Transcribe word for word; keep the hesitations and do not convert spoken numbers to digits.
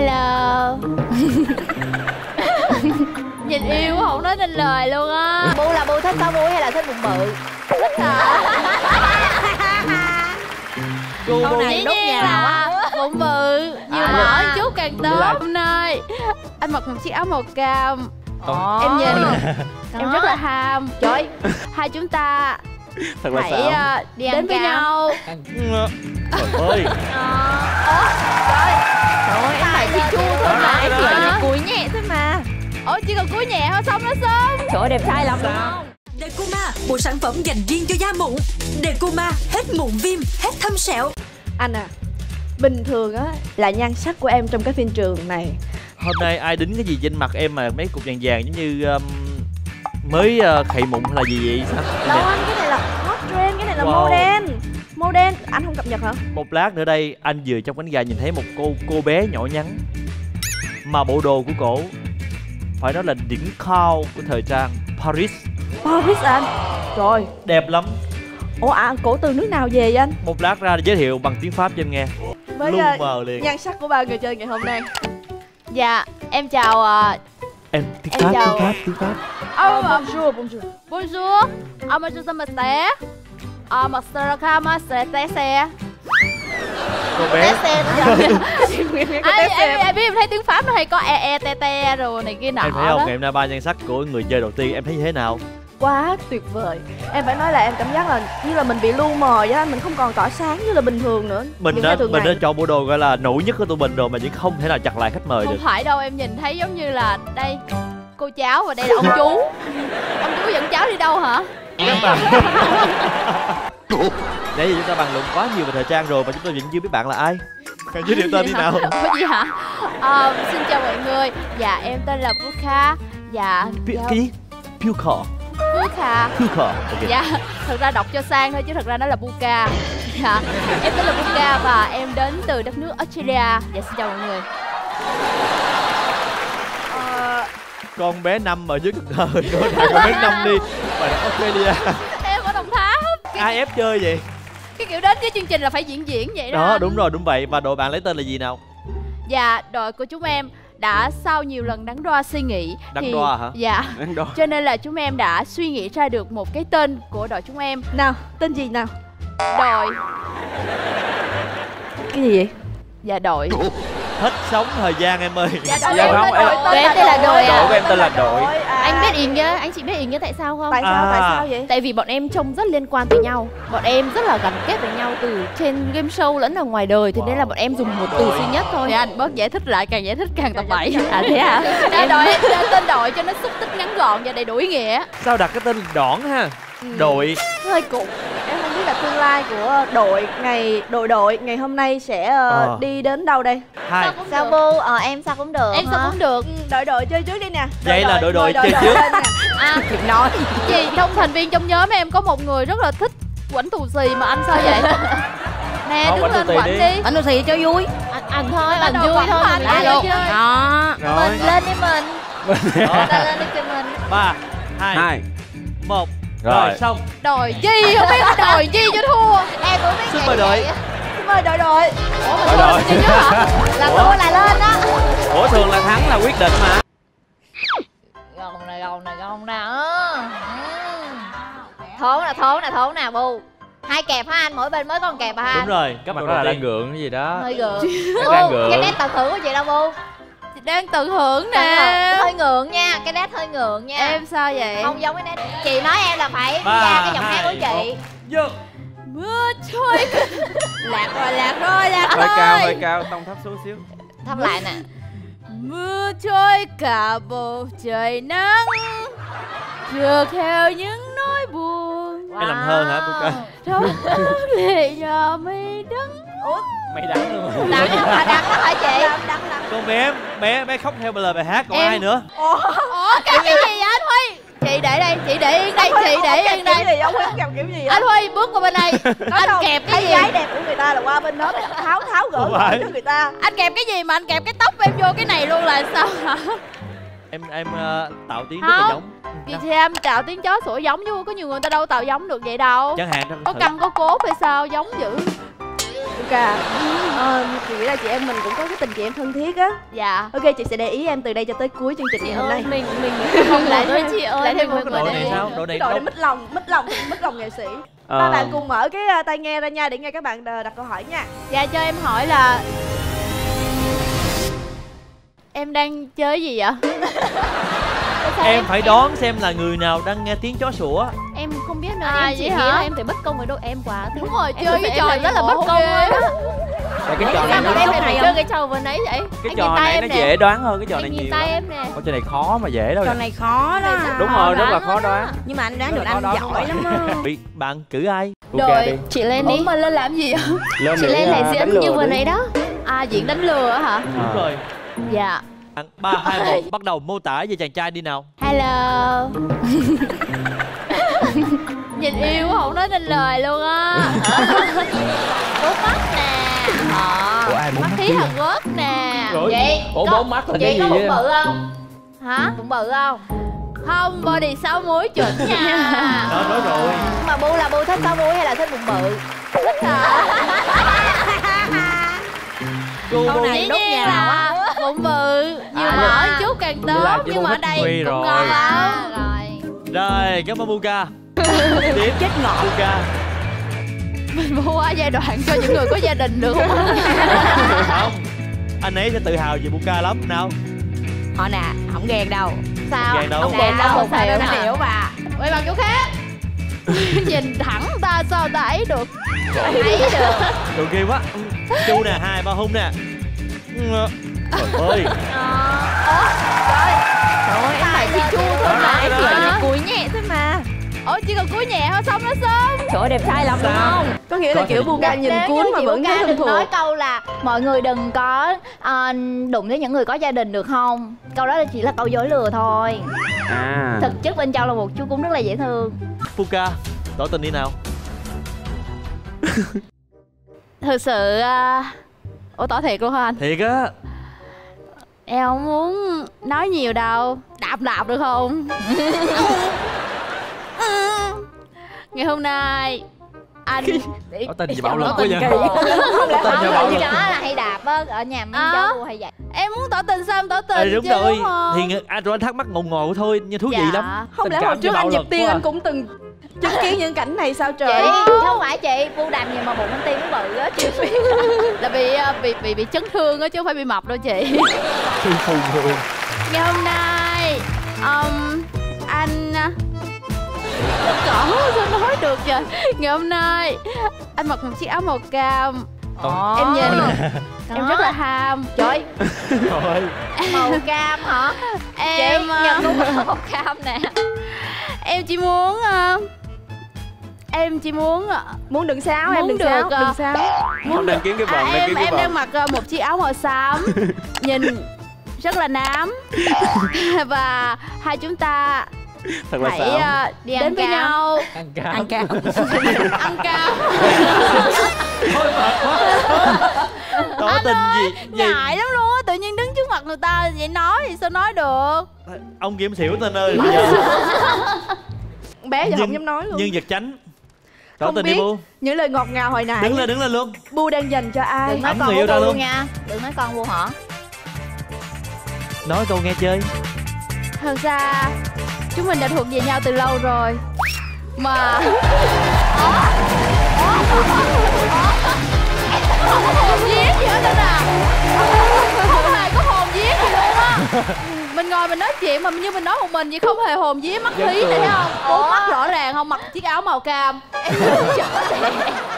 Hello. Nhìn yêu quá không nói nên lời luôn á. Bu là Bu thích có vui hay là thích bụng bự? Thích à. Câu này đốt nhà nào á. Bụng bự nhiều À. mỡ chút càng tốt. Hôm nay anh mặc một chiếc áo màu cam. Ồ. Em nhìn Đó. em rất là ham. Trời, hai chúng ta Thật là hãy xạo. uh, Đi đến ăn với cam. nhau. Trời ơi. Trời, Trời ơi, em phải chích chu thôi mà. Em chỉ cần cúi nhẹ thôi mà. ủa chỉ cần cúi nhẹ thôi xong nó xong. Trời ơi, đẹp trai lắm đúng không? Decuma, một sản phẩm dành riêng cho da mụn. Decuma, hết mụn viêm, hết thâm sẹo. Anh à, bình thường á là nhan sắc của em trong cái phim trường này. Hôm nay ai đính cái gì trên mặt em mà mấy cục vàng vàng giống như um, mới uh, khậy mụn hay là gì vậy sao? Đâu anh, cái này là hot trend, cái này là Wow. modern. Modern, anh không cập nhật hả? Một lát nữa đây anh vừa trong cánh gà nhìn thấy một cô cô bé nhỏ nhắn mà bộ đồ của cổ phải nói là đỉnh cao của thời trang Paris. Paris anh. Rồi, Đẹp lắm. ủa à, cổ từ nước nào về vậy anh? Một lát ra giới thiệu bằng tiếng Pháp cho em nghe. Với Lu uh, mờ liền. nhan sắc của ba người chơi ngày hôm nay. Dạ, em chào uh, Em tiếng Em Pháp, chào. tiếng Pháp, tiếng Pháp. Oh, bonjour, bonjour. bonjour. Ông ơi, chúng ta sẽ ờ một sơ kama sẽ té xe. Cô bé. Té xe nữa. Ai em em biết em thấy tiếng Pháp nó hay có e e te te rồi này kia nọ Em thấy không, đó. ngày hôm nay ba nhan sắc của người chơi đầu tiên em thấy như thế nào? Quá tuyệt vời. Em phải nói là em cảm giác là như là mình bị lu mờ vậy á, mình không còn tỏa sáng như là bình thường nữa. Mình Những đã ngày thường mình đã ngày. chọn bộ đồ gọi là nổi nhất của tụi mình rồi mà chỉ không thể nào chặt lại khách mời Không được. phải đâu, em nhìn thấy giống như là đây cô cháu và đây là ông chú. Ông chú dẫn cháu đi đâu hả? Các bạn. Nãy giờ chúng ta bàn luận quá nhiều về thời trang rồi mà chúng tôi vẫn chưa biết bạn là ai. Hãy giới thiệu tên đi nào. Ủa gì hả? Ờ, xin chào mọi người. Dạ em tên là Puka. Dạ Pi- Cái gì? Puka. Puka. Puka. Ok. Dạ, thật ra đọc cho sang thôi chứ thật ra nó là Puka. Dạ, em tên là Puka và em đến từ đất nước Australia. Dạ, xin chào mọi người. Ờ, Con bé Năm ở dưới Cần Thơ, con thằng con bé Năm đi. Mà ở Australia. Em ở Đồng Tháp. Cái, Ai ép chơi vậy? cái kiểu đến với chương trình là phải diễn diễn vậy đó. Đó, anh. đúng rồi, đúng vậy. Và đội bạn lấy tên là gì nào? Dạ, đội của chúng em đã sau nhiều lần đắn đo suy nghĩ Đắn thì- đo hả? Dạ. Đắn đo. Cho nên là chúng em đã suy nghĩ ra được một cái tên của đội chúng em. nào, tên gì nào? Đội. Cái gì vậy? Dạ đội. Hết sống thời gian em ơi. Dạ đội. Dạ em không, tên em- đội Tụi em tên là đội à? Đội của em tên là đội. À. Anh biết ý nghĩa, anh chị biết ý nghĩa tại sao không? Tại sao, À. tại sao vậy? Tại vì bọn em trông rất liên quan tới nhau. Bọn em rất là gắn kết với nhau từ trên game show lẫn ở ngoài đời. Thế nên là bọn em dùng một từ duy nhất thôi. Thì anh bớt giải thích lại, càng giải thích càng tập bậy. À thế à? Dạ, đội em tên- tên đội cho nó xúc tích ngắn gọn và đầy đủ ý nghĩa. Sao đặt cái tên Đỏn ha? Đội. Hơi cục. Em không biết là tương lai của đội ngày đội đội ngày hôm nay sẽ ờ, Ờ. đi đến đâu đây? Hai. Sao Bu? Ờ em sao cũng được Em sao hả? cũng được. Ừ, đội đội chơi trước đi nè. Vậy là đội đội mời chơi trước. lên nè. À, Nói. gì trong thành viên trong nhóm em có một người rất là thích quảnh thù xì mà anh sao vậy? Nè, Thôi, đứng quảnh thù lên xì quảnh đi. đi. Anh nói gì cho vui. Anh, anh thôi, Bắt anh đầu vui quẳng thôi. mà anh Mình lại lại vô luôn. chơi. Đó. Rồi. Mình lên đi mình. Mình ta lên đi cho mình. Ba, hai, Hai. một. Rồi. Rồi xong. Đòi chi, không biết đòi chi cho thua. Em cũng biết Xin vậy mời đội. vậy. Xin mời đội đội. Ủa mà Đội thua đội. là chi chứ hả? Là thua là lên đó. Ủa thường là thắng là quyết định mà. Gồng nè, gồng nè, gồng nè. Ừ. Thốn nè, thốn nè, thốn nè Bu. Hai kẹp hả anh? Mỗi bên mới con kẹp hả anh? Đúng rồi, cấp Mặt độ đó là đầu đang tiên. gượng cái gì đó. Hơi gượng. Chắc đang Bu, gượng. cái nét tận hưởng của chị đâu Bu? Chị đang tận hưởng Tận nè. hưởng. Hơi ngượng nha, cái nét hơi ngượng nha. Em sao vậy? không giống cái nét. Chị nói em là phải Ba, ra cái giọng hát của hai, chị. Vô. Mưa trôi. Lạc rồi, lạc rồi, lạc Hơi cao, hơi rồi. cao, tông thấp xuống xíu. Thăm lại nè. Mưa trôi cả bầu trời nắng, trượt theo những nỗi buồn. Em làm thơ hả Puka? Trong nước lệ nhỏ mây đắng. Ủa, Mày đắng luôn rồi. Đắng hả? Đắng đó hả chị? đắng đắng đắng. Con bé bé bé khóc theo lời bài hát còn Em- ai nữa? Ủa cái cái gì vậy anh Huy? Chị để đây, chị để yên đây, chị để yên Kiểu đây. gì? Ông Huy gặp kiểu gì? Anh Huy bước qua bên này. Anh kẹp cái thấy gì? gái đẹp của người ta là qua bên đó để tháo tháo gỡ Không gỡ phải. cho người ta. Anh kẹp cái gì mà anh kẹp cái tóc em vô cái này luôn là sao hả? Em em ờ, tạo tiếng rất là Không. giống. Vì thì em tạo tiếng chó sủa giống chứ có nhiều người ta đâu tạo giống được vậy đâu. Chẳng hạn trong Có thử. căng có cốt hay sao giống dữ. Buka. Ờ, chị nghĩ là chị em mình cũng có cái tình chị em thân thiết á. Dạ. Ok, chị sẽ để ý em từ đây cho tới cuối chương trình Chị ngày hôm ơi, nay. mình mình không lại thôi chị ơi. lại thêm mình một phải Độ để này ý. sao? Độ này Đội đâu? này mít lòng, mít lòng, mít lòng nghệ sĩ. Ờ. Ba bạn cùng mở cái uh, tai nghe ra nha để nghe các bạn uh, đặt câu hỏi nha. Dạ cho em hỏi là em đang chơi gì vậy? Sao Em phải đoán xem là người nào đang nghe tiếng chó sủa. Em không biết nữa, À, em chỉ vậy nghĩ hả? là em phải bất công với đội em quá. Đúng rồi, Em chơi thực cái sự trò em rất là ngộ bất công ghê. luôn á. Tại cái trò Sao này mà nó em rất phải là chơi cái trò vừa nãy vậy? cái Anh trò nhìn tay này em nó nè. dễ đoán hơn cái trò Anh này nhìn nhiều tay lắm. em nè. Ôi, trò này khó mà dễ đâu. Trò này khó đó. Đúng rồi, rất là khó đoán. Nhưng mà anh đoán Rất được là khó anh đoán, giỏi đúng lắm á. Bị bạn cử ai? Ok đi. Chị lên Ủa đi. mà lên làm gì vậy? Lên Chị để, lên à, lại đánh diễn lừa như vừa đi. nãy đó. À diễn đánh lừa á hả? Đúng rồi. Dạ. Ba, hai, một, bắt đầu mô tả về chàng trai đi nào. Hello. Nhìn yêu quá không nói nên lời luôn á. Bốn mắt nè. Ờ. Ủa, ai bốn Mắt mắt khí chứ Hàn Quốc nè. Rồi. Chị Ủa, có- bốn mắt là cái chị gì có bụng vậy? bự không? Hả? Bụng bự không? Không, body sáu múi chuẩn nha. Đó, nói rồi. Nhưng mà Bu là Bu thích sáu múi hay là thích bụng bự? Cô Câu bố- này Dĩ đốt nhiên nhà nào là á. bụng bự. Nhiều À, mỡ một chút càng vậy là tốt. chị Nhưng Bu mà ở thích đây Huy cũng rồi. ngon lắm. À, rồi. Rồi, cảm ơn Buka. Tiếp. Chết ngọt. Buka. Mình mua qua giai đoạn cho những người có gia đình được không? Không. Anh ấy sẽ tự hào về Buka lắm. Nào. Họ nè, không ghen đâu. Sao? Ghen đâu. Không ghen đâu, một Sao hiệu nó hả? hiểu bà. Quay bằng chỗ khác. Nhìn thẳng ta sao ta ấy được. Thấy được. Đồ ghê quá. Chu nè, hai ba hung nè. Trời ơi. Trời ơi, em phải chỉ chu thôi Đó, mà. đó, Em đó, chỉ đó. cần cùi nhẹ thôi mà. Ủa chỉ cần cúi nhẹ thôi xong nó xong. Trời ơi, đẹp trai lắm đúng Sao? không? Có nghĩa là Có kiểu thể- Buka nhìn Nếu cuốn như mà chị vẫn Buka thấy thân đừng thuộc. nói câu là mọi người đừng có ờ, đụng với những người có gia đình được không? Câu đó là chỉ là câu dối lừa thôi. À. Thực chất bên trong là một chú cún rất là dễ thương. Buka, tỏ tình đi nào. Thực sự à... Ủa tỏ thiệt luôn hả anh? Thiệt á. Em không muốn nói nhiều đâu. Đạp đạp được không? Ngày hôm nay anh Tỏ tình gì bạo Tỏ lực quá tình vậy? kỳ. Tỏ tình Không, gì bạo con lực? chó là hay đạp á, ở nhà mấy À. cháu Bu hay vậy. Em muốn tỏ tình sao em tỏ tình Ê, đúng chứ, rồi. không? Thì ng- anh rồi anh thắc mắc ngầu ngầu thôi, nhưng thú vị Dạ. lắm. Không Tình lẽ cảm hồi với trước bạo anh lực Diệp Tiên quá. anh cũng từng chứng kiến những cảnh này sao trời? Chị, không phải chị, Bu đàm gì mà bụng anh Tiên nó bự á, chị biết. Là bị à, bị bị bị chấn thương á chứ không phải bị mập đâu chị. Thương phù thường. Ngày hôm nay um, anh cỏ sao nói được vậy? Ngày hôm nay anh mặc một chiếc áo màu cam. Ồ. Em nhìn Có. em rất là ham. Trời Rồi. Màu cam hả? em Chị, à, Nhật cũng có màu cam nè. em chỉ muốn à, em chỉ muốn à, Muốn đừng sáo em Muốn đừng được, sáo, à. đừng sáo. Không đăng kiếm cái à, vòng, đăng em kiếm cái em vòng. đang mặc à, một chiếc áo màu xám. Nhìn rất là nám. Và hai chúng ta Thật là hãy xạo. à, Đi đến ăn với cam. nhau Ăn cam. Ăn cam. ăn cam. Thôi mệt quá. Tỏ tình gì? gì? Ngại lắm luôn á, tự nhiên đứng trước mặt người ta vậy nói thì sao nói được. Ông Kim xỉu tên ơi. Bây giờ Bé giờ Nhưng- không dám nói luôn. nhân vật chánh. Tỏ Không tình đi biết. Bu. Những lời ngọt ngào hồi nãy Đứng lên, đứng lên luôn. Bu đang dành cho ai? Đừng nói Ẩm con người yêu của ra Bu luôn. nha. Đừng nói con Bu hả? Nói câu nghe chơi. Thật ra chúng mình đã thuộc về nhau từ lâu rồi. Mà hồn viết gì hết trơn à. Không hề có hồn viết gì luôn á. Mình ngồi mình nói chuyện mà như mình nói một mình vậy, không hề hồn viết mắt khí này thấy không? Bốn mắt rõ ràng không, mặc chiếc áo màu cam.